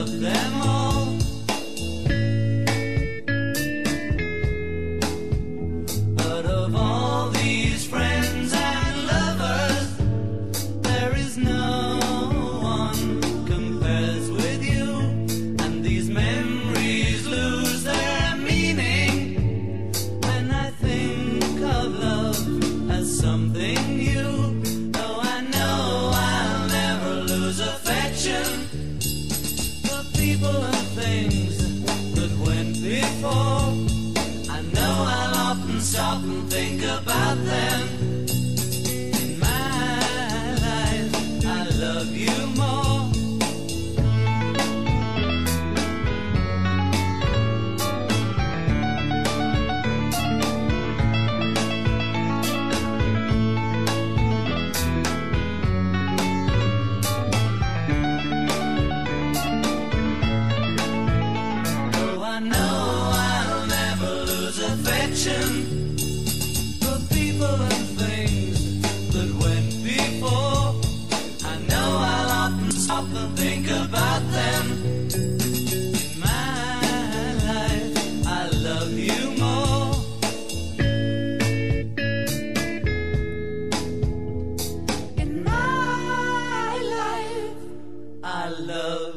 love them all. But of all these friends and lovers, there is no one compares with you. And these memories lose their meaning when I think of love as something new. Though I know I'll never lose affection for people and things that went before. I know I'll often stop and think about them. In my life, I love you more. I know I'll never lose affection for people and things that went before. I know I'll often stop and think about them. In my life, I love you more. In my life, I love